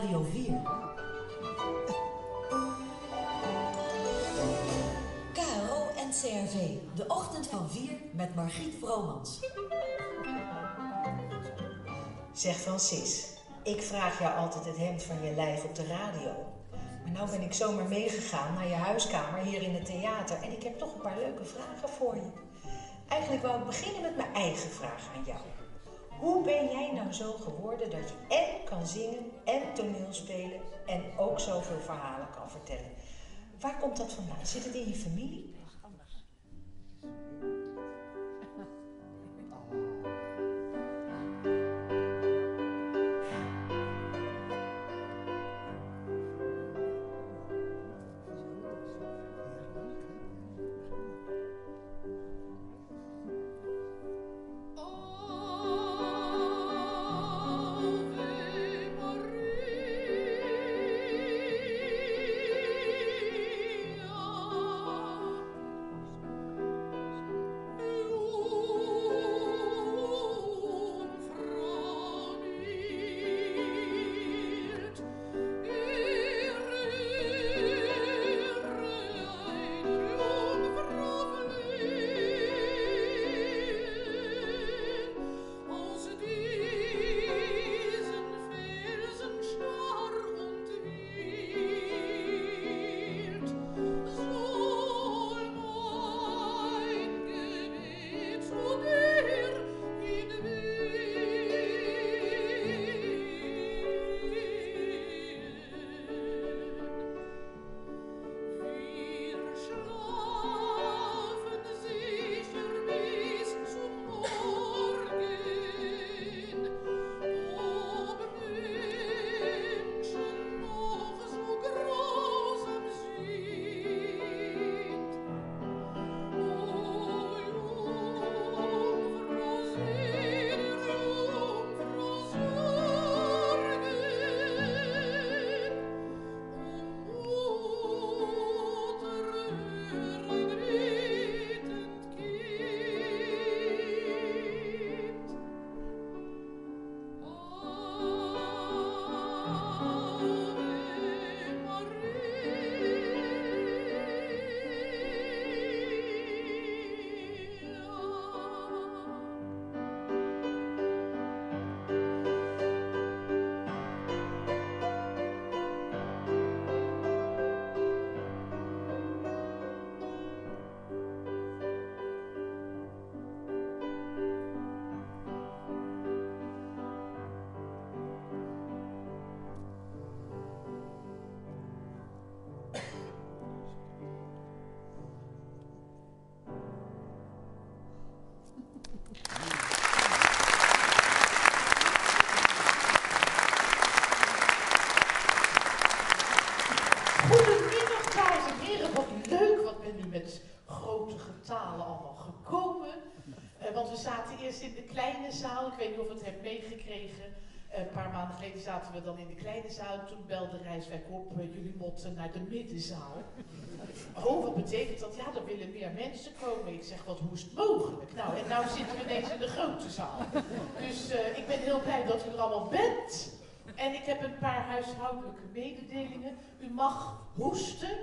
Radio 4. KRO en CRV, de ochtend van 4 met Margriet Vromans. Zeg Francis, ik vraag jou altijd het hemd van je lijf op de radio. Maar nou ben ik zomaar meegegaan naar je huiskamer hier in het theater en ik heb toch een paar leuke vragen voor je. Eigenlijk wou ik beginnen met mijn eigen vraag aan jou. Hoe ben jij nou zo geworden dat je en kan zingen en toneel spelen en ook zoveel verhalen kan vertellen? Waar komt dat vandaan? Zit het in je familie? Want we zaten eerst in de kleine zaal, ik weet niet of het hebt meegekregen. Een paar maanden geleden zaten we dan in de kleine zaal. Toen belde Rijswijk op, jullie moeten naar de middenzaal. Oh, wat betekent dat? Ja, er willen meer mensen komen. Ik zeg, wat hoe is het mogelijk? Nou, en nou zitten we ineens in de grote zaal. Dus ik ben heel blij dat u er allemaal bent. En ik heb een paar huishoudelijke mededelingen. U mag hoesten.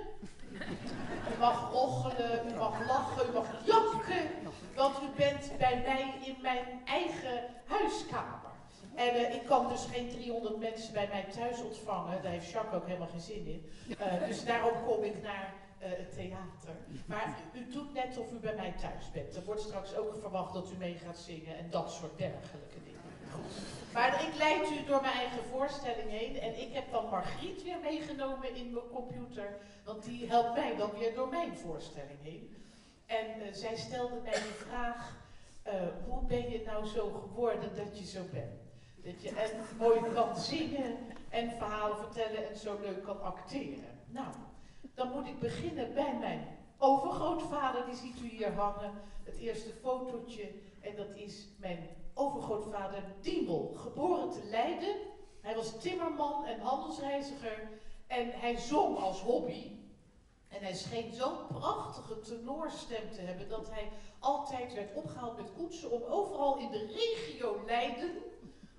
U mag rochelen, u mag lachen, u mag janken. Want u bent bij mij in mijn eigen huiskamer. En ik kan dus geen 300 mensen bij mij thuis ontvangen. Daar heeft Jacques ook helemaal geen zin in. Dus daarom kom ik naar het theater. Maar u doet net of u bij mij thuis bent. Er wordt straks ook verwacht dat u mee gaat zingen en dat soort dergelijke dingen. Goed. Maar ik leid u door mijn eigen voorstelling heen. En ik heb dan Margriet weer meegenomen in mijn computer. Want die helpt mij dan weer door mijn voorstelling heen. En zij stelde mij de vraag, hoe ben je nou zo geworden dat je zo bent? Dat je en mooi kan zingen en verhalen vertellen en zo leuk kan acteren. Nou, dan moet ik beginnen bij mijn overgrootvader, die ziet u hier hangen. Het eerste fotootje, en dat is mijn overgrootvader Diemel, geboren te Leiden. Hij was timmerman en handelsreiziger en hij zong als hobby. En hij scheen zo'n prachtige tenorstem te hebben dat hij altijd werd opgehaald met koetsen om overal in de regio Leiden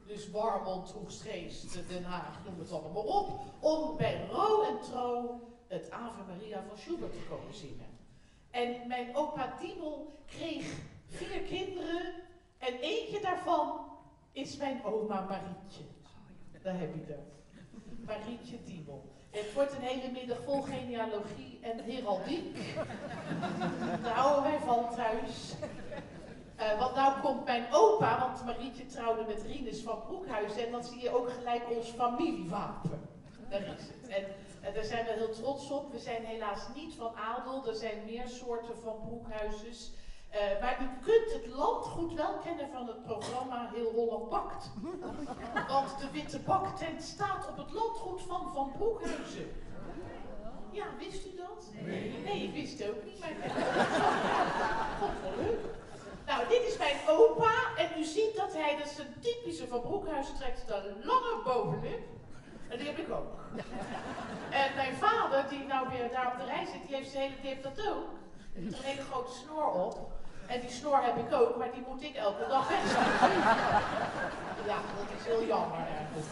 dus Warmond, Oegstgeest, Den Haag, noem het allemaal maar op, om bij rouw en trouw het Ave Maria van Schubert te komen zingen. En mijn opa Diemel kreeg 4 kinderen en eentje daarvan is mijn oma Marietje. Daar heb je er. Marietje Diemel. Het wordt een hele middag vol genealogie en heraldiek. Daar houden wij van thuis. Want nou komt mijn opa, want Marietje trouwde met Rinus van Broekhuizen en dan zie je ook gelijk ons familiewapen. Daar is het. En daar zijn we heel trots op. We zijn helaas niet van adel, er zijn meer soorten van Broekhuizes. Maar u kunt het landgoed wel kennen van het programma Heel Holland Bakt. Want de witte baktent staat op het landgoed van Broekhuizen. Ja, wist u dat? Nee, ik wist het ook niet, maar ik vond het wel leuk. Nou, dit is mijn opa en u ziet dat hij, dat is een typische van Broekhuizen, trekt een lange bovenlip. En die heb ik ook. En mijn vader, die nou weer daar op de rij zit, die heeft dat ook. Die heeft een hele grote snor op. En die snor heb ik ook, maar die moet ik elke dag wegzetten. Ja, dat is heel jammer eigenlijk.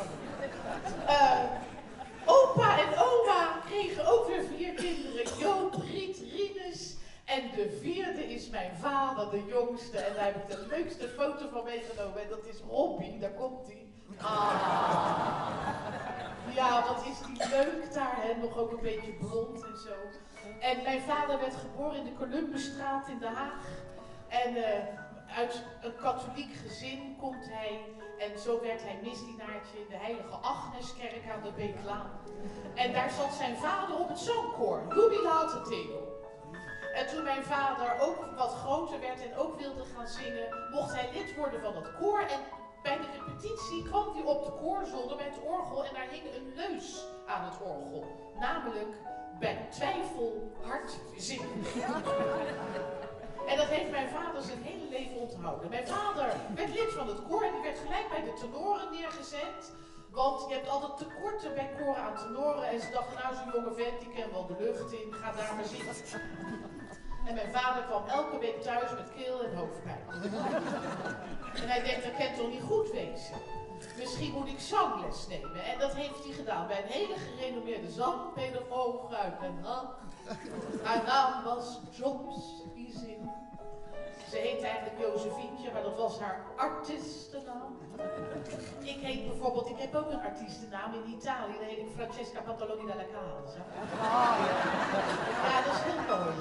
Opa en oma kregen ook weer 4 kinderen. Joop, Riet, Rinus. En de 4e is mijn vader, de jongste. En daar heb ik de leukste foto van meegenomen. En dat is Robbie, daar komt hij. Ah. Ja, wat is die leuk daar, hè? Nog ook een beetje blond en zo. En mijn vader werd geboren in de Columbusstraat in Den Haag. En uit een katholiek gezin komt hij. En zo werd hij misdienaartje in de Heilige Agneskerk aan de Beeklaan. En daar zat zijn vader op het zangkoor, Jubilate Theo. En toen mijn vader ook wat groter werd en ook wilde gaan zingen, mocht hij lid worden van het koor. En bij de repetitie kwam hij op de koorzolder bij het orgel en daar hing een leus aan het orgel. Namelijk, bij twijfel hard zingen. En dat heeft mijn vader zijn hele leven onthouden. Mijn vader werd lid van het koor en die werd gelijk bij de tenoren neergezet. Want je hebt altijd tekorten bij koren aan tenoren. En ze dachten, nou zo'n jonge vent, die kan wel de lucht in, ga daar maar zitten. En mijn vader kwam elke week thuis met keel en hoofdpijn. En hij denkt, dat kan toch niet goed wezen. Misschien moet ik zangles nemen. En dat heeft hij gedaan bij een hele gerenommeerde zangpedagoog uit Den Haag. Haar naam was Jobs Ising. Ze heette eigenlijk Josefientje, maar dat was haar artiestennaam. Ik heet bijvoorbeeld, ik heb ook een artiestennaam in Italië, dan heet ik Francesca Pantaloni della Casa. Ja, dat is heel mooi.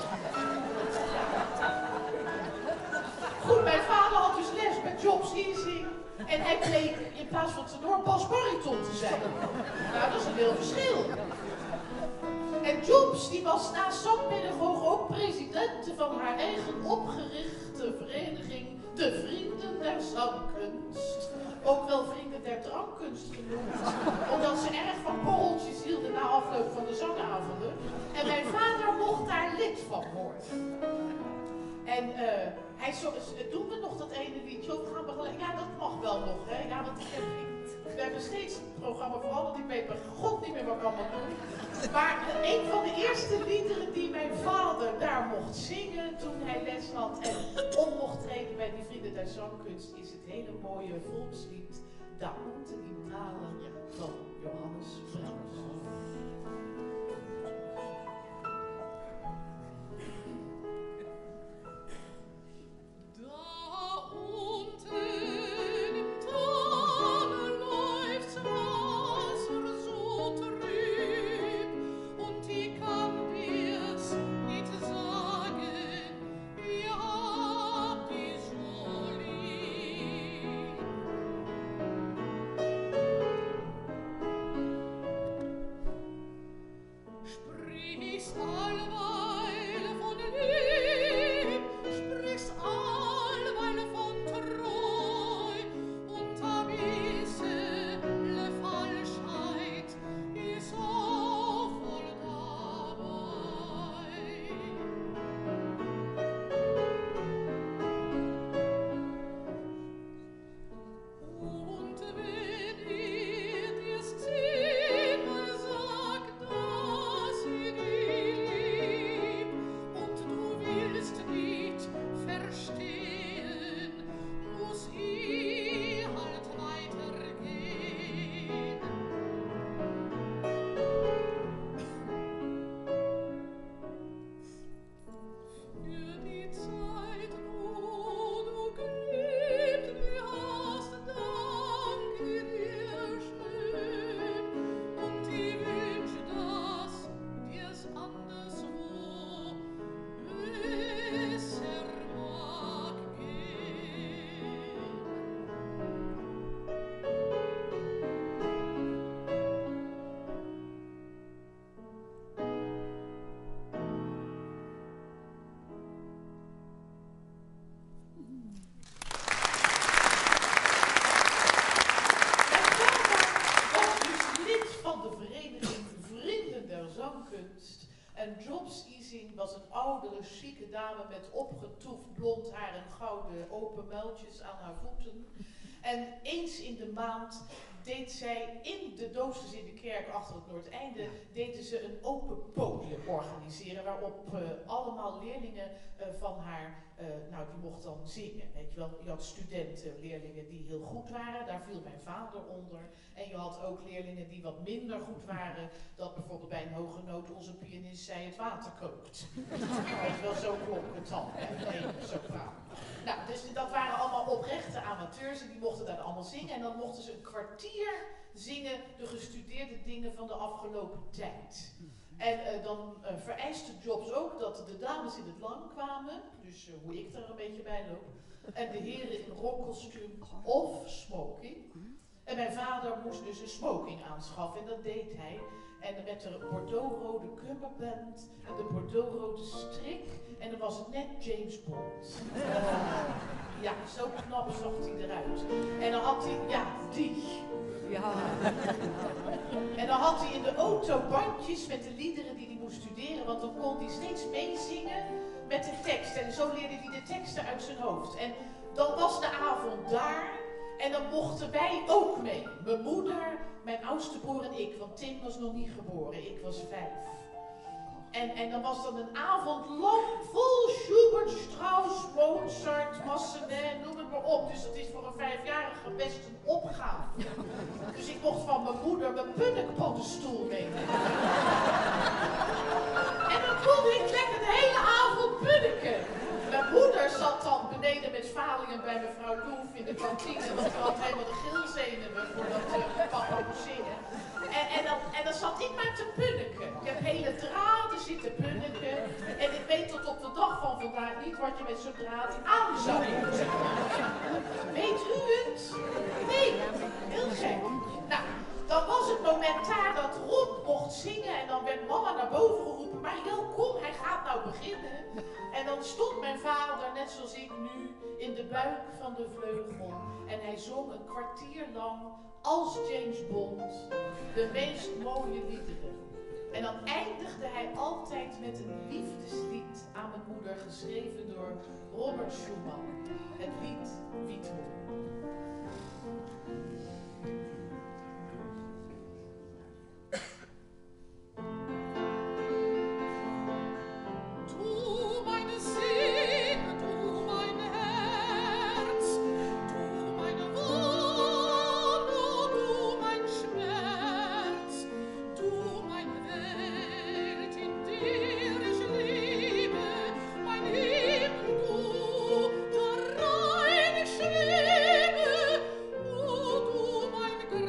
Goed, mijn vader had dus les met Jobs Ising. En hij bleek in plaats van tenor basbariton te zijn. Nou, dat is een heel verschil. En Jobs, die was naast zangpedagoog ook president van haar eigen opgerichte vereniging, de Vrienden der Zangkunst. Ook wel Vrienden der Drankkunst genoemd, omdat ze erg van borreltjes hielden na afloop van de zangavonden. En mijn vader mocht daar lid van worden. En doen we nog dat ene liedje? Of gaan we gelijk? Ja, dat mag wel nog, hè? Ja, want we hebben steeds een programma veranderd. Ik weet bij God niet meer wat ik allemaal doe. Maar een van de eerste liederen die mijn vader daar mocht zingen toen hij les had en op mocht treden bij die Vrienden der Zangkunst is het hele mooie volkslied Da unten im Tale van Johannes Brahms. En Jobs Ising was een oudere, chique dame met opgetoefd blond haar en gouden open muiltjes aan haar voeten. En eens in de maand deed zij in de doosters in de kerk achter het Noordeinde, deden ze een open podium organiseren waarop allemaal leerlingen van haar, die mochten dan zingen. Weet je wel, je had studentenleerlingen die heel goed waren, daar viel mijn vader onder. En je had ook leerlingen die wat minder goed waren, dat bijvoorbeeld bij een hoge noot onze pianist zei het water kookt. Weet je wel, zo klonk het dan, één sopraan. Nou, dus dat waren allemaal oprechte amateurs en die mochten daar allemaal zingen. En dan mochten ze een kwartier zingen de gestudeerde dingen van de afgelopen tijd. En dan vereiste Jobs ook dat de dames in het lang kwamen, dus hoe ik er een beetje bij loop, en de heren in rokkostuum of smoking. En mijn vader moest dus een smoking aanschaffen en dat deed hij. En met de bordeauxrode cummerband en de bordeauxrode strik. En dan was het net James Bond. Ja, zo knap zag hij eruit. En dan had hij, ja, die. Ja. En dan had hij in de auto bandjes met de liederen die hij moest studeren. Want dan kon hij steeds meezingen met de tekst. En zo leerde hij de teksten uit zijn hoofd. En dan was de avond daar. En dan mochten wij ook mee. Mijn moeder, mijn oudste broer en ik. Want Tim was nog niet geboren. Ik was 5. En dan was dan een avond lang vol Schubert, Strauss, Mozart, Massenet, noem het maar op. Dus dat is voor een 5-jarige best een opgave. Dus ik mocht van mijn moeder mijn punnekpaddenstoel meenemen. En dan kon ik lekker de hele avond punneken. Mijn moeder zat dan beneden met Valium bij mevrouw Loef in de kantine, want ze had helemaal de gilzenuwen voordat papa moest zingen. En dan zat ik maar te punneken. Ik heb hele draden zitten punneken. En ik weet tot op de dag van vandaag niet wat je met zo'n draad aan zou moeten. Weet u het? Nee, heel gek. Nou, dan was het moment daar dat Rob mocht zingen en dan werd mama naar boven geroepen. Mariel, kom, hij gaat nou beginnen. En dan stond mijn vader, net zoals ik nu, in de buik van de vleugel. En hij zong een kwartier lang, als James Bond, de meest mooie liederen. En dan eindigde hij altijd met een liefdeslied aan mijn moeder, geschreven door Robert Schumann. Het lied Wiedhoek. Mein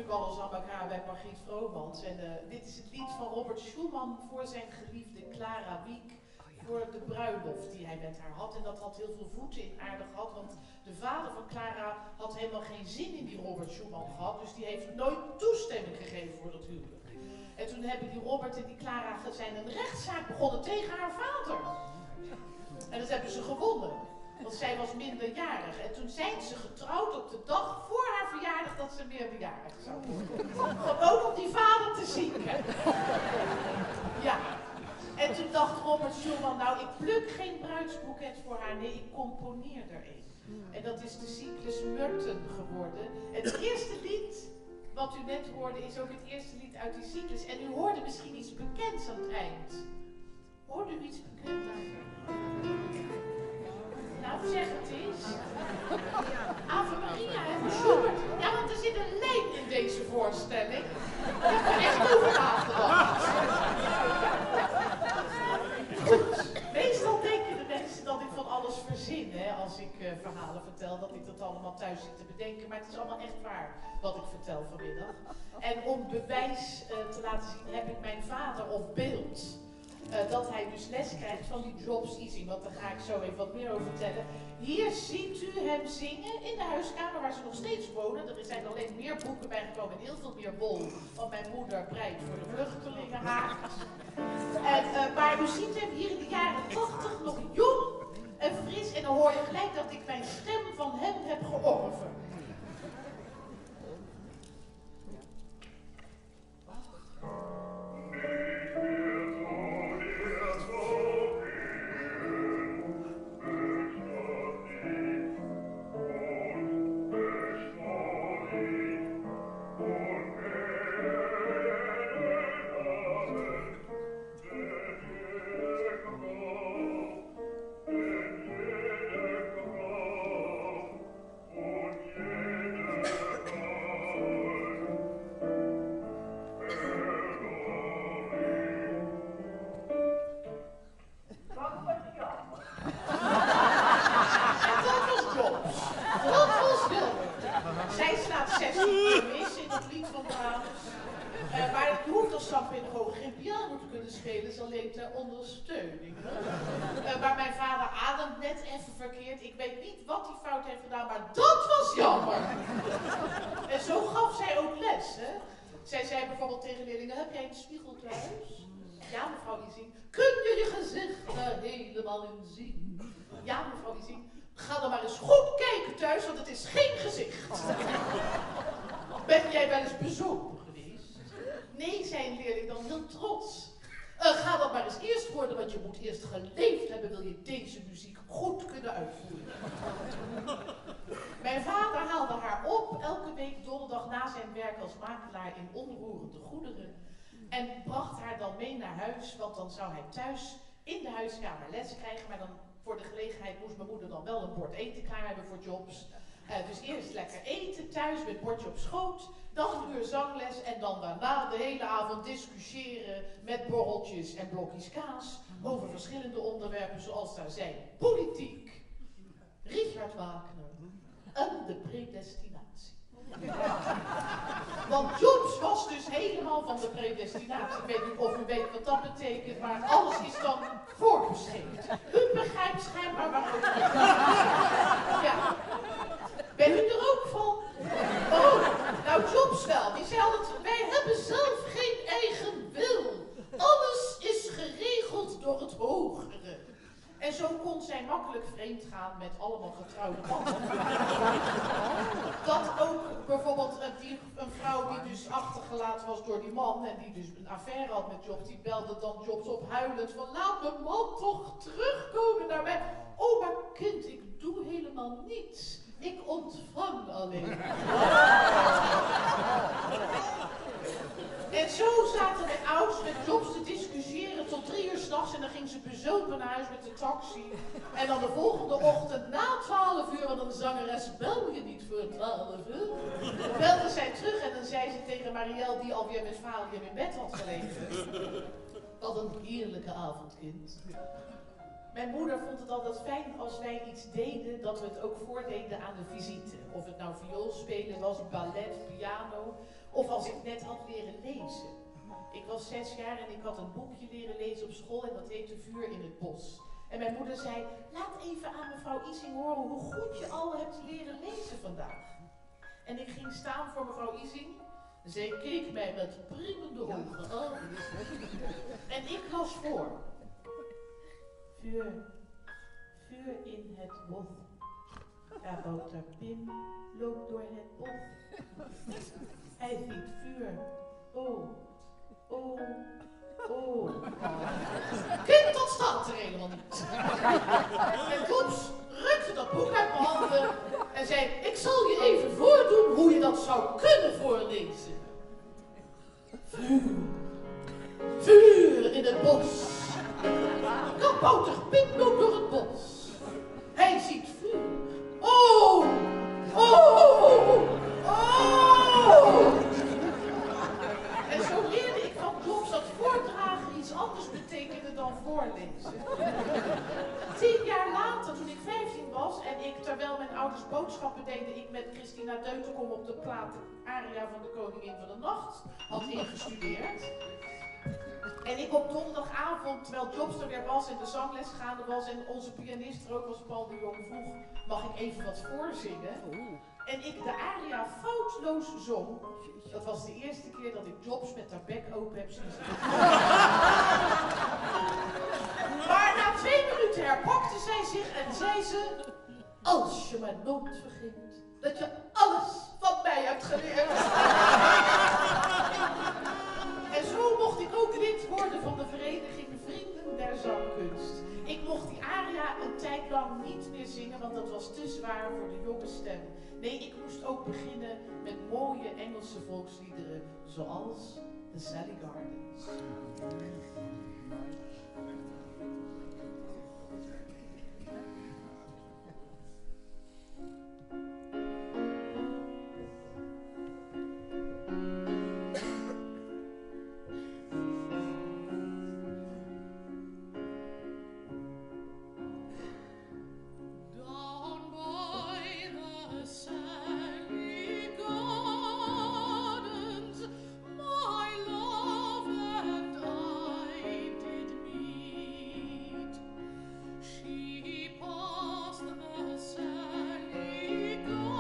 natuurlijk alles aan elkaar bij Margriet Vromans. En dit is het lied van Robert Schumann voor zijn geliefde Clara Wieck. Voor de bruiloft die hij met haar had. En dat had heel veel voeten in aarde gehad. Want de vader van Clara had helemaal geen zin in die Robert Schumann gehad. Dus die heeft nooit toestemming gegeven voor dat huwelijk. En toen hebben die Robert en die Clara zijn een rechtszaak begonnen tegen haar vader. En dat hebben ze gewonnen. Want zij was minderjarig. En toen zijn ze getrouwd op de dag voor haar verjaardag dat ze meerderjarig zou worden. Gewoon om die vader te zien. Hè? Ja. En toen dacht Robert Schumann, nou ik pluk geen bruidsboeket voor haar, nee ik componeer er een. En dat is de cyclus Murten geworden. Het eerste lied wat u net hoorde is ook het eerste lied uit die cyclus. En u hoorde misschien iets bekends aan het eind. Hoorde u iets bekends aan het eind? Nou zeg het eens. Ave Maria en Schubert. Ja, want er zit een lijn in deze voorstelling. Ik heb er echt over nagedacht. Goed, meestal denken de mensen dat ik van alles verzin, hè, als ik verhalen vertel, dat ik dat allemaal thuis zit te bedenken, maar het is allemaal echt waar wat ik vertel vanmiddag. En om bewijs te laten zien heb ik mijn vader op beeld, dat hij dus les krijgt van die Jobs Easing, want daar ga ik zo even wat meer over vertellen. Hier ziet u hem zingen in de huiskamer waar ze nog steeds wonen. Er zijn alleen meer boeken bijgekomen en heel veel meer wol, want mijn moeder breidt voor de vluchtelingenhaagjes. Maar u ziet hem hier in de jaren 80 nog jong en fris en dan hoor je gelijk dat ik mijn stem van hem heb georven. Alleen ter ondersteuning. Maar mijn vader ademt net even verkeerd. Ik weet niet wat hij fout heeft gedaan, maar dat was jammer. En zo gaf zij ook les. Hè? Zij zei bijvoorbeeld tegen leerlingen, heb jij een spiegel thuis? Ja, mevrouw Ising. Kun je je gezicht er helemaal in zien? Ja, mevrouw Ising. Ga dan maar eens goed kijken thuis, want het is geen gezicht. Ben jij wel eens bezopen geweest? Nee, zei een leerling dan heel trots. Ga dat maar eens eerst worden, want je moet eerst geleefd hebben, wil je deze muziek goed kunnen uitvoeren. Mijn vader haalde haar op elke week donderdag na zijn werk als makelaar in onroerende goederen. En bracht haar dan mee naar huis, want dan zou hij thuis in de huiskamer les krijgen. Maar dan voor de gelegenheid moest mijn moeder dan wel een bord eten klaar hebben voor Jobs. Dus eerst lekker eten thuis met bordje op schoot. Dan een uur zangles en dan daarna de hele avond discussiëren met borreltjes en blokjes kaas over verschillende onderwerpen zoals daar zijn politiek, Richard Wagner en de predestinatie. Want Jobs was dus helemaal van de predestinatie. Ik weet niet of u weet wat dat betekent, maar alles is dan voorbeschikt. U begrijpt schijnbaar waarom. Ja. Ben u er ook van? Oh, nou Jobs wel. Die zei altijd, wij hebben zelf geen eigen wil. Alles is geregeld door het hogere. En zo kon zij makkelijk vreemd gaan met allemaal getrouwde mannen. Dat ook bijvoorbeeld een vrouw die dus achtergelaten was door die man en die dus een affaire had met Jobs, die belde dan Jobs op huilend van laat mijn man toch terugkomen naar mij. Oh, maar kind, ik doe helemaal niets. Ik ontvang alleen. En zo zaten de ouders met Jobs te discussiëren tot 3 uur 's nachts en dan ging ze bezopen naar huis met de taxi. En dan de volgende ochtend na 12 uur, want een zangeres bel je niet voor 12 uur. Belde zij terug en dan zei ze tegen Marielle, die alweer met Valium in bed had gelegen. Wat een heerlijke avond, kind. Mijn moeder vond het altijd fijn als wij iets deden, dat we het ook voordeden aan de visite. Of het nou vioolspelen was, ballet, piano, of als ik net had leren lezen. Ik was 6 jaar en ik had een boekje leren lezen op school en dat heette Vuur in het Bos. En mijn moeder zei, laat even aan mevrouw Ising horen hoe goed je al hebt leren lezen vandaag. En ik ging staan voor mevrouw Ising. Zij keek mij met priemende ogen aan. En ik las voor. Vuur, vuur in het bos. Kabouter Pim loopt door het bos. Hij ziet vuur. Oh, oh, oh. Kind, dat staat er helemaal niet. En Klops rukte dat boek uit mijn handen en zei, ik zal je even voordoen hoe je dat zou kunnen voorlezen. Vuur, vuur in het bos. Kabouter Pim loopt door het bos. Hij ziet vuur. Oh, oh, oh. En zo leerde ik van Klops dat voordragen iets anders betekende dan voorlezen. 10 jaar later, toen ik 15 was en ik, terwijl mijn ouders boodschappen deden, ik met Christina Deutenkom op de plaat Aria van de Koningin van de Nacht had ingestudeerd. En ik op donderdagavond, terwijl Jobs er weer was en de zangles gaande was en onze pianist er ook was, Paul de Jong, vroeg, mag ik even wat voorzingen? En ik de aria foutloos zong. Dat was de eerste keer dat ik Jobs met haar bek open heb zien zingen. Maar na 2 minuten herpakte zij zich en zei ze, als je maar nooit vergeet dat je alles van mij hebt geleerd. En zo mocht ik ook lid worden van de vereniging Vrienden der Zangkunst. Ik mocht die aria een tijd lang niet meer zingen, want dat was te zwaar voor de jonge stem. Nee, ik moest ook beginnen met mooie Engelse volksliederen, zoals The Sally Gardens. Go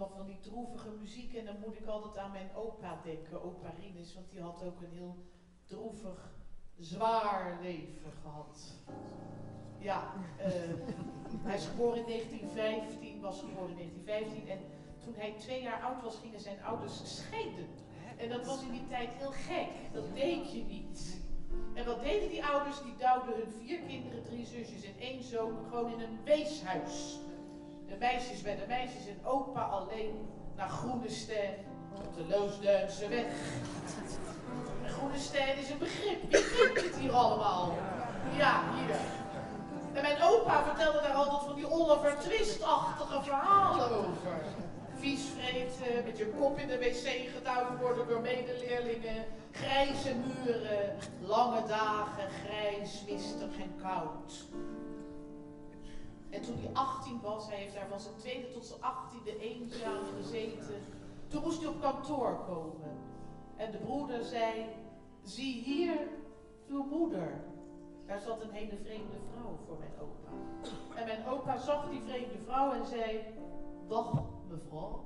allemaal van die droevige muziek en dan moet ik altijd aan mijn opa denken, opa Rinus, want die had ook een heel droevig, zwaar leven gehad. Ja, hij is geboren in 1915, was geboren in 1915 en toen hij 2 jaar oud was gingen zijn ouders scheiden. En dat was in die tijd heel gek, dat deed je niet. En wat deden die ouders? Die duwden hun 4 kinderen, 3 zusjes en 1 zoon gewoon in een weeshuis. De meisjes bij de meisjes en opa alleen naar Groenestein op de Loosduinse weg. En Groenestein is een begrip, wie kent het hier allemaal? Ja, hier. En mijn opa vertelde daar altijd van die Oliver Twist-achtige verhalen over. Vies vreten, met je kop in de wc gedouwd worden door medeleerlingen, grijze muren, lange dagen, grijs, mistig en koud. En toen hij 18 was, hij heeft daar van zijn 2e tot zijn 18e eenzaam gezeten, toen moest hij op kantoor komen. En de broeder zei, zie hier uw moeder. Daar zat een hele vreemde vrouw voor mijn opa. En mijn opa zag die vreemde vrouw en zei, dag mevrouw.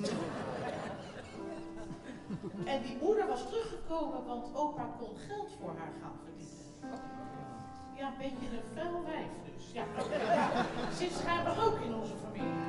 En die moeder was teruggekomen, want opa kon geld voor haar gaan verdienen. Ja, een beetje een vuil wijf dus. Ja. Zit schijnbaar ook in onze familie.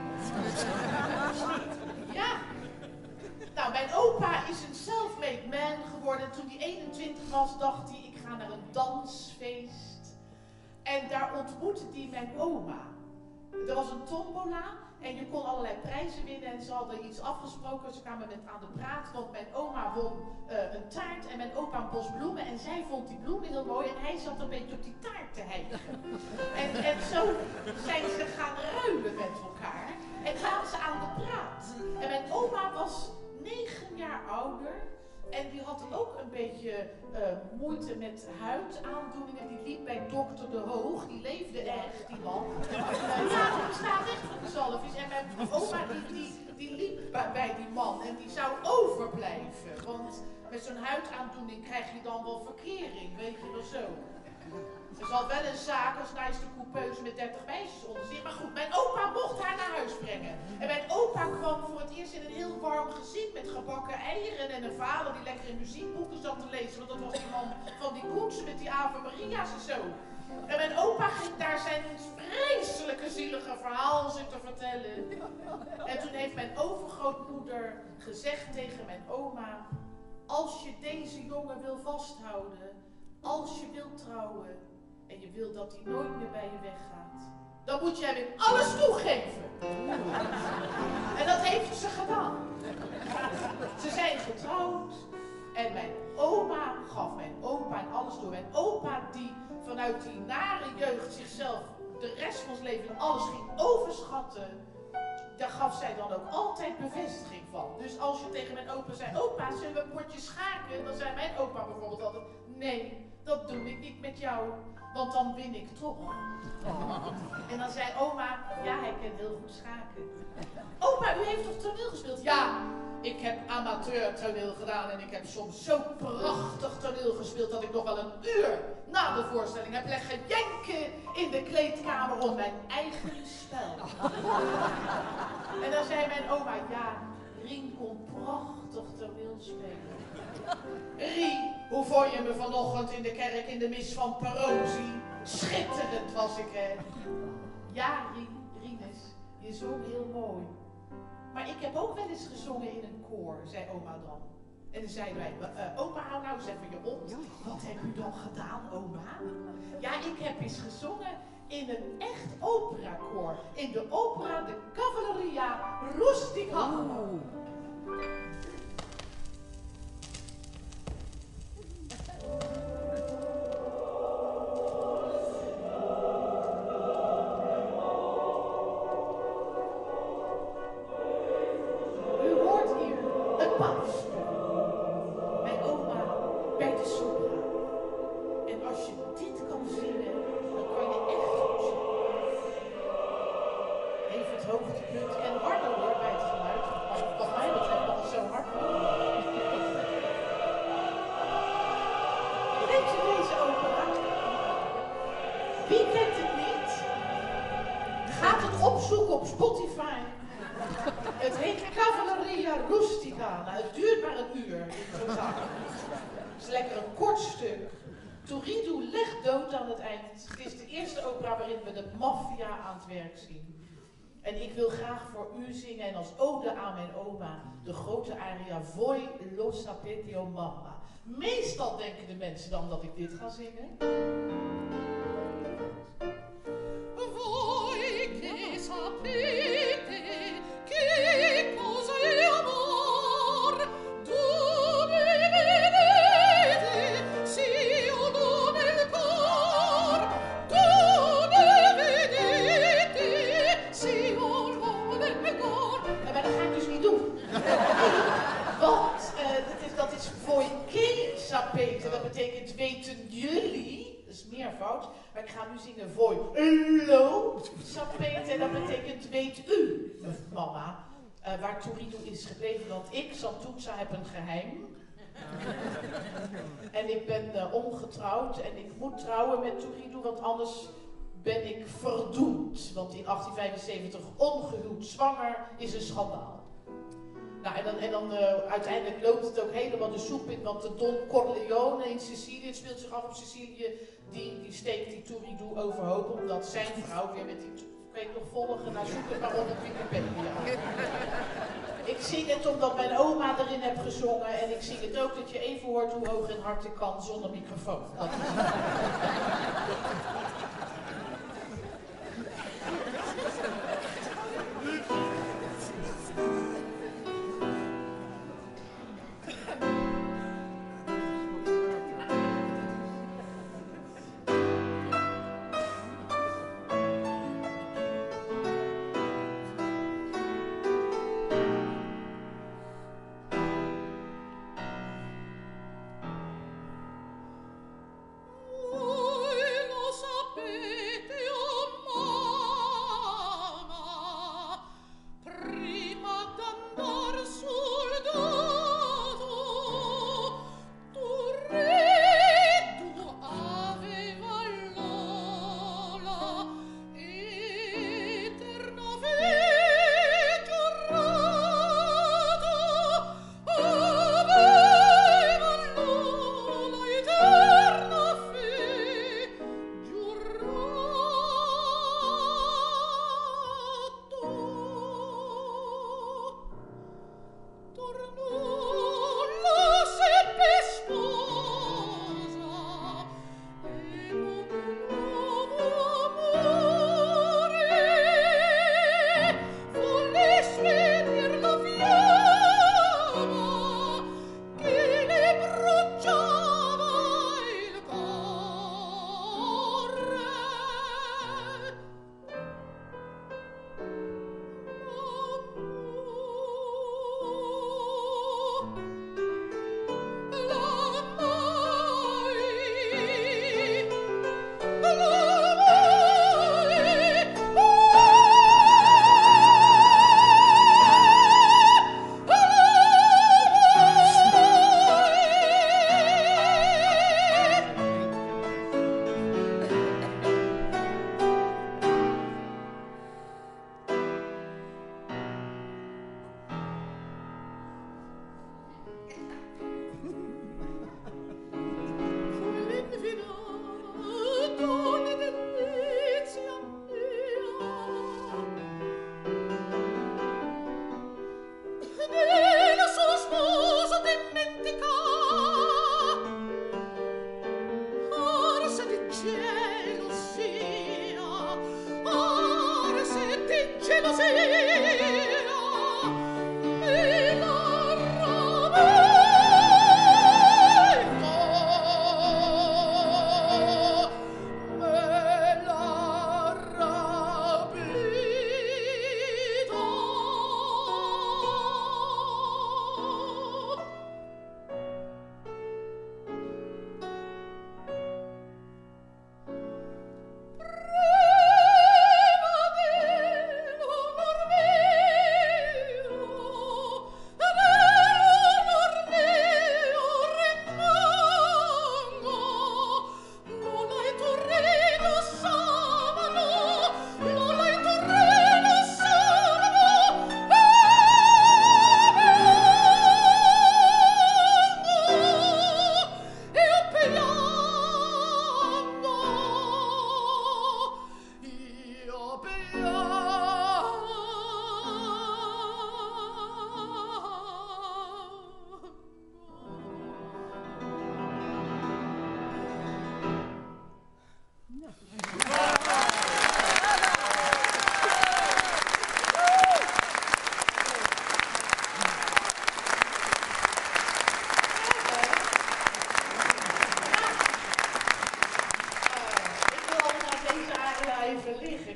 Ja. Nou, mijn opa is een self-made man geworden. Toen hij 21 was, dacht hij, ik ga naar een dansfeest. En daar ontmoette hij mijn oma. Er was een tombola en je kon allerlei prijzen winnen en ze hadden iets afgesproken. Ze kwamen met aan de praat, want mijn oma won een taart en mijn opa een bos bloemen. En zij vond die bloemen heel mooi en hij zat een beetje op die taart te hijgen. En zo zijn ze gaan ruilen met elkaar en kwamen ze aan de praat. En mijn oma was 9 jaar ouder. En die had ook een beetje moeite met huidaandoeningen. Die liep bij dokter De Hoog. Die leefde echt, die man. Ja, die bestaat echt van de zalfjes. En mijn oma die liep bij die man. En die zou overblijven. Want met zo'n huidaandoening krijg je dan wel verkering. Weet je wel zo. Ze had wel een zaak als nice de coupeuse met 30 meisjes onder zich. Maar goed, mijn opa mocht haar naar huis brengen. En mijn opa kwam voor het eerst in een heel warm gezin met gebakken eieren en een vader die lekker in muziekboeken zat te lezen. Want dat was die man van die koetsen met die Ave Maria's en zo. En mijn opa ging daar zijn vreselijke zielige verhaal zitten vertellen. En toen heeft mijn overgrootmoeder gezegd tegen mijn oma, als je deze jongen wil vasthouden, als je wilt trouwen en je wilt dat hij nooit meer bij je weggaat, dan moet je hem in alles toegeven. En dat heeft ze gedaan. Ze zijn getrouwd en mijn oma gaf mijn opa en alles door. Mijn opa die vanuit die nare jeugd zichzelf de rest van zijn leven in alles ging overschatten, daar gaf zij dan ook altijd bevestiging van. Dus als je tegen mijn opa zei, opa, zullen we een potje schaken? Dan zei mijn opa bijvoorbeeld altijd, nee, dat doe ik niet met jou, want dan win ik toch. En dan zei oma, ja, hij kan heel goed schaken. Opa, u heeft toch toneel gespeeld? Ja, ik heb amateur toneel gedaan en ik heb soms zo prachtig toneel gespeeld dat ik nog wel een uur na de voorstelling heb leggen jenken in de kleedkamer om mijn eigen spel. En dan zei mijn oma, ja, Rien kon prachtig toneel spelen. Rie, hoe vond je me vanochtend in de kerk in de mis van Perosi? Schitterend was ik, hè? Ja, Rinus, je zong heel mooi. Maar ik heb ook wel eens gezongen in een koor, zei oma dan. En dan zeiden wij, opa, hou nou eens even je mond. Wat heb u dan gedaan, oma? Ja, ik heb eens gezongen in een echt operakoor. In de opera de Cavalleria Rustica. Het heet aria rustica. Nou, het duurt maar een uur in totaal. Het is lekker een kort stuk. Turiddu legt dood aan het eind. Het is de eerste opera waarin we de maffia aan het werk zien. En ik wil graag voor u zingen en als ode aan mijn oma de grote aria Voi lo sapete o mamma. Meestal denken de mensen dan dat ik dit ga zingen. Voi che sapete che cosa è amor, dove vedete si o dove il cor, dove vedete si o dove il cor. Maar dat ga ik dus niet doen. Want dat is voi che sapete, dat betekent weten jullie, dat is meervoud, maar ik ga nu zingen voi lo sapete, en dat betekent weet u, mama, waar Turiddu is gebleven, want ik, Santuzza, heb een geheim. En ik ben ongetrouwd en ik moet trouwen met Turiddu, want anders ben ik verdoemd. Want in 1875 ongehuwd zwanger is een schandaal. Nou, en dan uiteindelijk loopt het ook helemaal de soep in, want de Don Corleone in Sicilië, het speelt zich af op Sicilië, die steekt die Turiddu overhoop, omdat zijn vrouw weer met die, kan je het nog volgen, nou zoek het maar op Wikipedia. Ik zing het omdat mijn oma erin heeft gezongen en ik zing het ook dat je even hoort hoe hoog en hard ik kan zonder microfoon. Dat is Voi lo sapete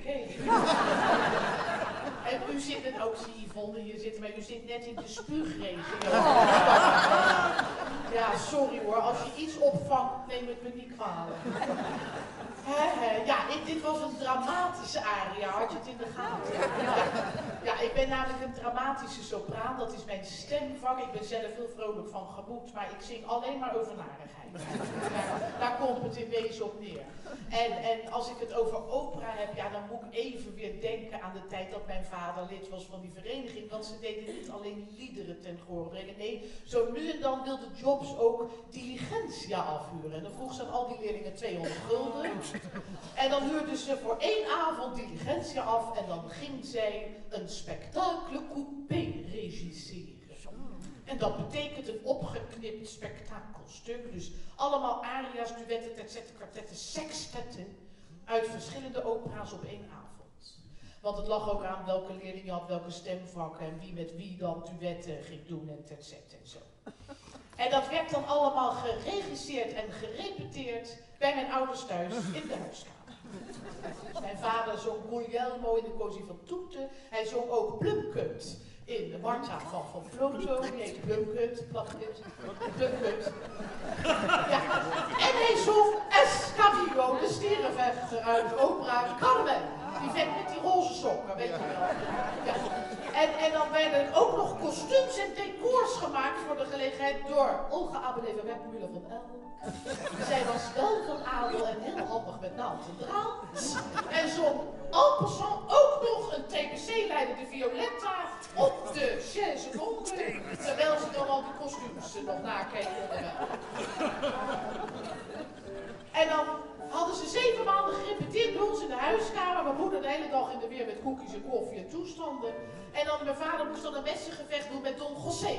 ik, hè? En u zit er ook, zie Yvonne hier zitten, maar u zit net in de spuugrace. Ja, sorry hoor, als je iets opvangt, neem het me niet kwalijk. Ja, dit was een dramatische aria, had je het in de gaten? Ja, ik ben namelijk een dramatische sopraan, dat is mijn stemvak. Ik ben zelf heel vrolijk van gemoed, maar ik zing alleen maar over narigheid. Daar komt het in wezen op neer. En als ik het over opera heb, ja, dan moet ik even weer denken aan de tijd dat mijn vader lid was van die vereniging. Want ze deden niet alleen liederen ten gehoor brengen. Nee, zo nu en dan wilde Jobs ook diligentia afhuren. En dan vroeg ze aan al die leerlingen 200 gulden. En dan huurden ze voor 1 avond diligentia af en dan ging zij een spectacle coupé regisseren. En dat betekent een opgeknipt spektakelstuk. Dus allemaal aria's, duetten, terzetten, kwartetten, sextetten uit verschillende opera's op 1 avond. Want het lag ook aan welke leerling je had, welke stemvakken en wie met wie dan duetten ging doen en terzetten en zo. En dat werd dan allemaal geregisseerd en gerepeteerd bij mijn ouders thuis in de huiskamer. Dus mijn vader zong Guglielmo in de Così fan tutte. Hij zong ook Plumcut in de Marta van Floto. Die heet Plumcut, Plumcut. Ja. En hij zong Escamillo, de stierenvechter uit de opera Carmen. Die vent met die roze sokken, weet je wel. Ja. En dan werden ook nog kostuums en decors gemaakt voor de gelegenheid door Olga Abeleva Webmüller van Elk. Zij was wel van adel en heel handig met naald en draad. En zong en passant ook nog een TBC-leider, de Violetta, op de chaise longue. Terwijl ze dan al die kostuums nog nakeken. En dan hadden ze 7 maanden gerepeteerd bij ons in de huiskamer. Mijn moeder de hele dag in de weer met koekjes en koffie en toestanden. En dan mijn vader moest dan een messengevecht doen met Don José.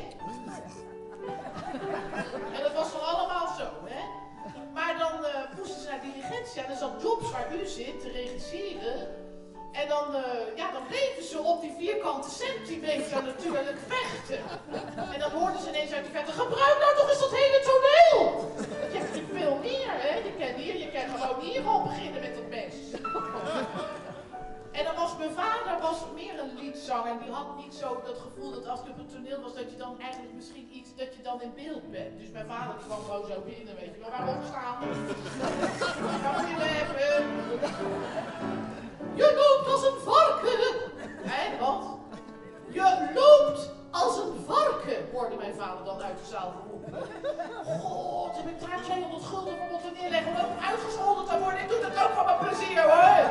En dat was dan allemaal zo, hè. Maar dan moesten ze naar diligentia en dan zat Jobs waar u zit te regisseren. En dan, dan bleven ze op die vierkante centimeter natuurlijk vechten. En dan hoorden ze ineens uit die verte, gebruik nou toch eens dat hele toneel! Want je hebt natuurlijk veel meer, hè. Je kan gewoon hier al beginnen met het mes. En dan was mijn vader meer een liedzanger en die had niet zo dat gevoel dat als je op het toneel was, dat je dan eigenlijk misschien iets, dat je dan in beeld bent. Dus mijn vader kwam gewoon zo binnen, weet je wel, waarom staan? Wat wil je hebben? Je loopt als een varken! Hé, wat? Je loopt als een varken, hoorde mijn vader dan uit de zaal roepen. God, heb ik daar 200 gulden voor moeten neerleggen om ook uitgescholden te worden? Ik doe dat ook van mijn plezier, hoor!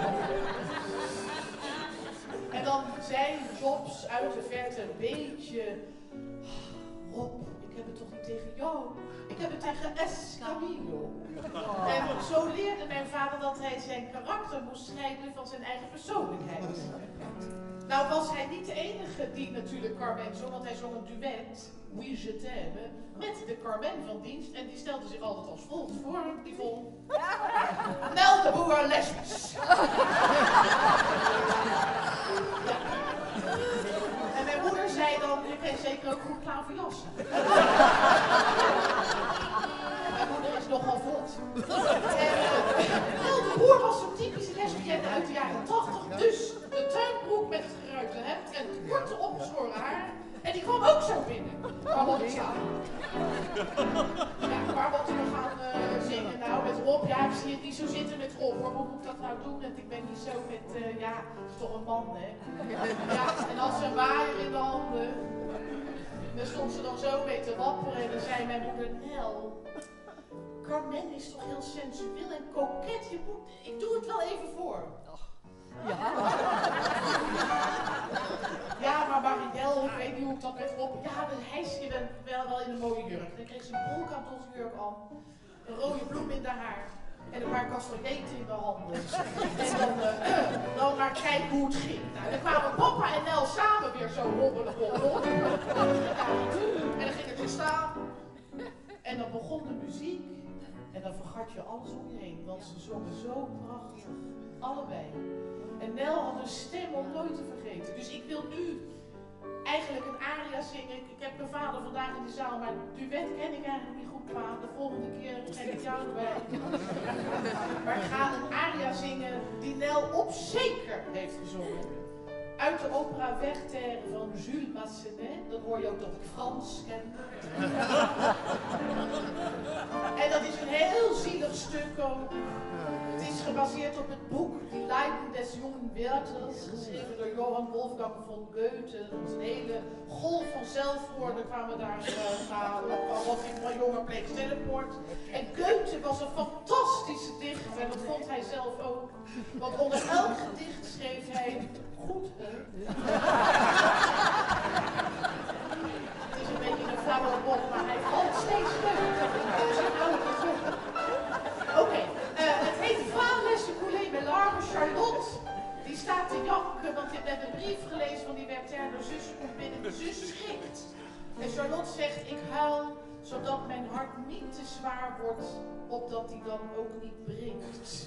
En dan zei Jobs uit de verte een beetje... Rob, ik heb het toch niet tegen jou? Ik heb het tegen Escamillo. En zo leerde mijn vader dat hij zijn karakter moest scheiden van zijn eigen persoonlijkheid. Nou was hij niet de enige die natuurlijk Carmen zong, want hij zong een duet, Oui je t'aime, met de Carmen van dienst. En die stelde zich altijd als volgt voor, die vond... Nel de Boer lesbisch. Ja. En mijn moeder zei dan, je kent zeker ook goed klaverjassen. Mijn moeder is nogal vlot. Nel de Boer was zo'n typische lesbienne uit de jaren 80, dus de tuinbroek met het geruite hemd en het korte opgeschoren haar. En die kwam ook zo binnen. Waar moeten we gaan? Ja, waar moeten we gaan zingen nou met Rob? Ja, ik zie het niet zo zitten met Rob hoor. Hoe moet ik dat nou doen? Want ik ben niet zo met, het is toch een man hè. Ja, en als een waaier in de handen. Dan stond ze dan zo mee te wapperen en dan zei mijn moeder, Nel, Carmen is toch heel sensueel en koket. Ik doe het wel even voor. Ja. Ja, maar Marielle, ik weet niet hoe ik dat met Rob... Ja, hij is wel in een mooie jurk. Dan kreeg ze een polkadotjurk aan, een rode bloem in de haar en een paar castanjeten in de handen. En dan maar kijken hoe het ging. Nou, dan kwamen papa en Nel samen weer zo hobbelen. En dan gingen ze staan. En dan begon de muziek. En dan vergat je alles om je heen, want ze zongen zo prachtig. Allebei. En Nel had een stem om nooit te vergeten. Dus ik wil nu eigenlijk een aria zingen. Ik heb mijn vader vandaag in de zaal, maar duet ken ik eigenlijk niet goed qua. De volgende keer trek ik jou erbij. Maar ik ga een aria zingen die Nel op zeker heeft gezongen. Uit de opera Werther van Jules Massenet. Dan hoor je ook dat ik Frans ken. En dat is een heel zielig stuk ook. Het is gebaseerd op het boek Die Leiden des jungen Werthers, geschreven door Johann Wolfgang von Goethe. Dat is een hele golf van zelfmoorden kwamen daar wat in een jongen pleeg zelfmoord. En Goethe was een fantastische dichter en dat vond hij zelf ook. Want onder elk gedicht schreef hij goed, hè? Het is een beetje een flauwe bot, maar hij valt steeds leuk. Oké, het heet Vales de Coulée Melarme. Charlotte, die staat te janken, want je hebt een brief gelezen van die Werther. De zus komt binnen, de zus schrikt. En Charlotte zegt, ik huil, zodat mijn hart niet te zwaar wordt, opdat die dan ook niet breekt.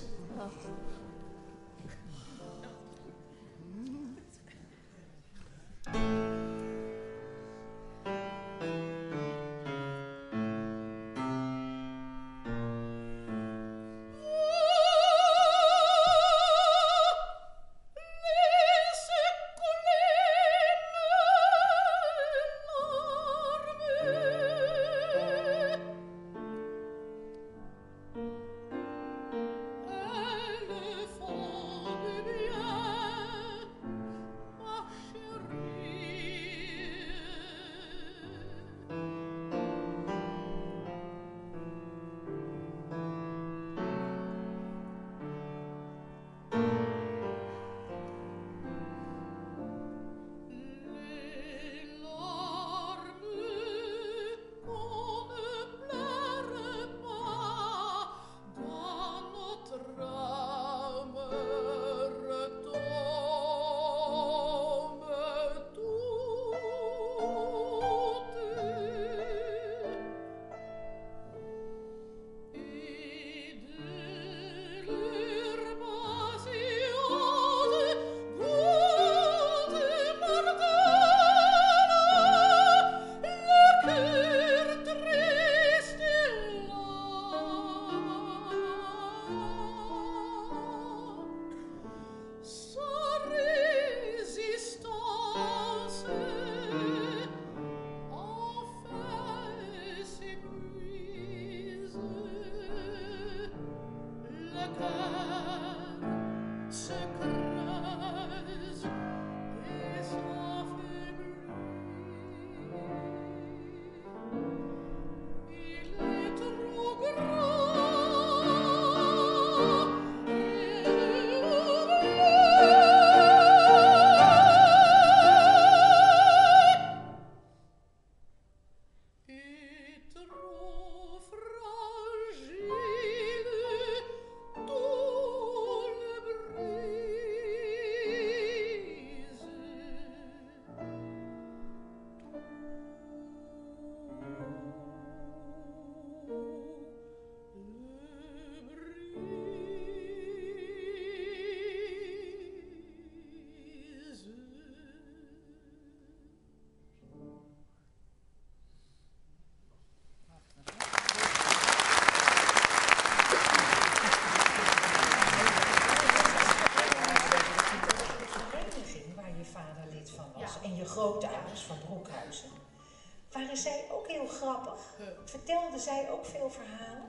Vertelde zij ook veel verhalen?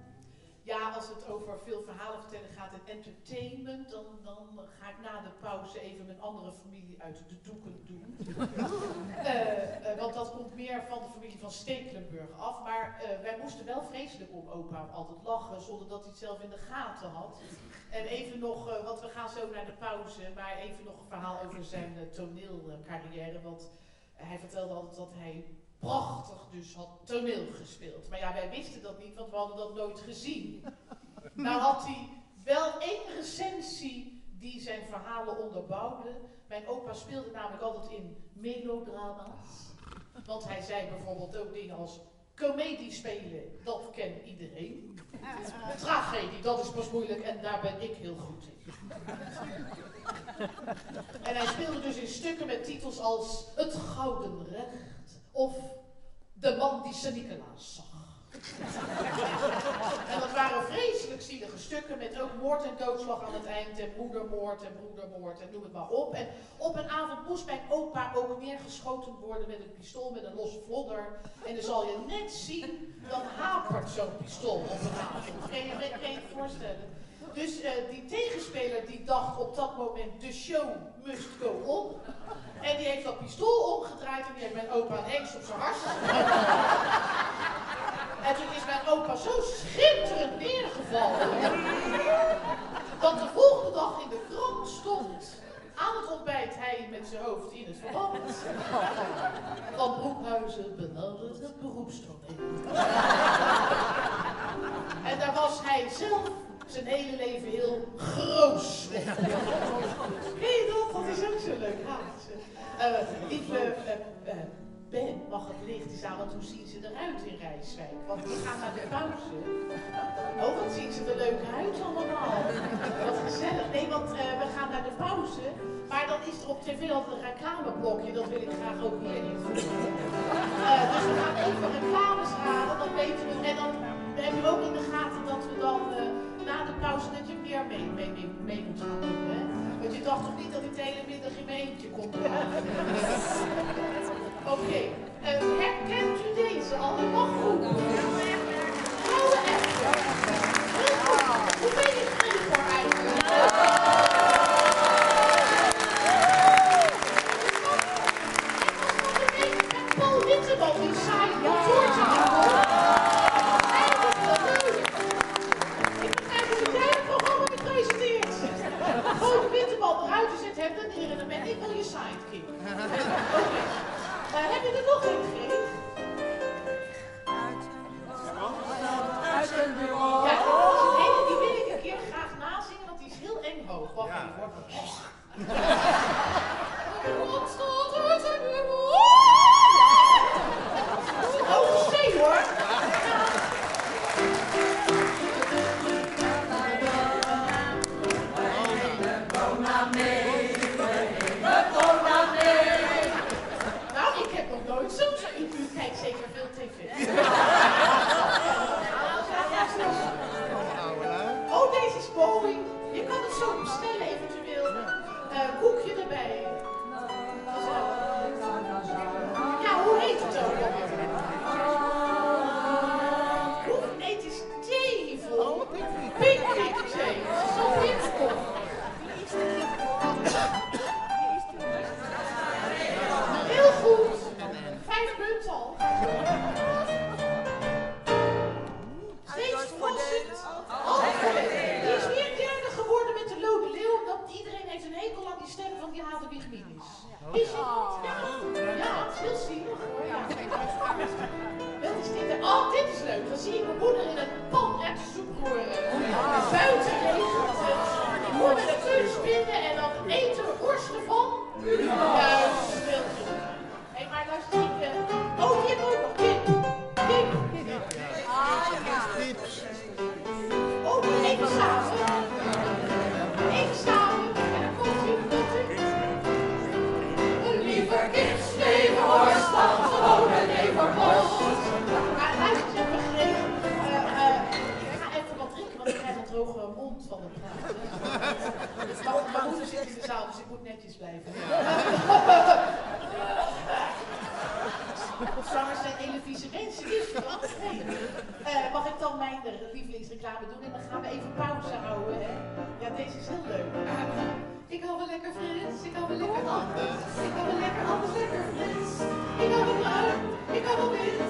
Ja, als het over veel verhalen vertellen gaat en entertainment, dan ga ik na de pauze even met andere familie uit de doeken doen. Want dat komt meer van de familie van Stekelenburg af. Maar wij moesten wel vreselijk om opa altijd lachen, zonder dat hij het zelf in de gaten had. En even nog, want we gaan zo naar de pauze, maar even nog een verhaal over zijn toneelcarrière. Want hij vertelde altijd dat hij prachtig dus had toneel gespeeld. Maar ja, wij wisten dat niet, want we hadden dat nooit gezien. Nou had hij wel één recensie die zijn verhalen onderbouwde. Mijn opa speelde namelijk altijd in melodrama's. Want hij zei bijvoorbeeld ook dingen als comedie spelen, dat kent iedereen. Tragedie, dat is pas moeilijk en daar ben ik heel goed in. En hij speelde dus in stukken met titels als Het Gouden Recht of De Man die Sint-Nicolaas zag. stukken met ook moord en doodslag aan het eind en moedermoord en broedermoord en noem het maar op. En op een avond moest mijn opa ook neergeschoten worden met een pistool met een losse vlodder. En dan zal je net zien, dan hapert zo'n pistool op een avond. Kan je je voorstellen? Dus die tegenspeler die dacht op dat moment, de show must go on. En die heeft dat pistool omgedraaid en die heeft mijn opa een hengst op zijn hart. En toen is mijn opa zo schitterend neergevallen, dat de volgende dag in de krant stond, aan het ontbijt hij met zijn hoofd in het verband. Van Broekhuizen benadert het beroepstoneel. En daar was hij zelf zijn hele leven heel groos. Ken je dat? Dat is ook zo leuk. Lieve Ben, mag het licht eens aan, want hoe zien ze eruit in Rijswijk? Want we gaan naar de pauze. Oh, wat zien ze er leuk uit allemaal. Wat gezellig. Nee, want we gaan naar de pauze. Maar dan is er op tv altijd een reclameblokje. Dat wil ik graag ook hier invoeren. Dus we gaan even reclames halen, dan weten we. En dan hebben we ook in de gaten dat we dan na de pauze dat je meer mee moet gaan doen. Hè? Want je dacht toch niet dat ik de hele middag in mijn eentje kon doen? Oké, herkent u deze allemaal goed? Oude echter. Heel goed. Hoe ben je Gregor eigenlijk? En Paul Witteman, die saai kantoortafel. Eigenlijk wel leuk. Ik begrijp dat u kleine programma presenteert. Paul Witteman eruit is het hem dan neer en dan ben ik wel je sidekick. Heb je er nog een gegeven? Ja, dat is een hele, die wil ik een keer graag nazingen, want die is heel eng hoog. Wacht even hoor. Wat staat uit en weer hoge zee hoor. U kijkt zeker veel tv. Oh, deze is Boeing. Je kan het zo bestellen eventueel. Koekje erbij. Ja, hoe heet het ook? Nee, het is tevel. Picnic thee. Het is zo witstof. Heel goed. 5 punten al. Steeds verrassend. Die is weer derde geworden met de Lode Leeuw. Omdat iedereen heeft een hekel aan die stem van die Hadewig Minis. Is het niet? Ja, het is heel zielig hoor. Ja. Wat is dit? Oh, dit is leuk. Dan zie ik mijn moeder in een pan erwtensoep roeren. Buiten regent het. Ik hoor met een keus spinnen en dan eten we worstelen van. Juist, veel te doen. Hé, maar luister ik. Oh, hier ook nog. Kip. Oh, even samen. Even samen. En dan komt u. Een liever kipsleverworst dan gewoon een leverworst. Maar luister, ik heb begrepen. Ik ga even wat drinken, want ik krijg een droge mond van het praten. Dus mijn moeder zit in de zaal, dus ik moet netjes blijven. Of zangers zijn hele vieze mensen. Mag ik dan mijn lievelingsreclame doen en dan gaan we even pauze houden, hè? Ja, deze is heel leuk. Ik hou wel lekker fris, ik hou wel lekker anders. Ik hou wel lekker anders, lekker fris. Ik hou wel bruin, ik hou wel wit.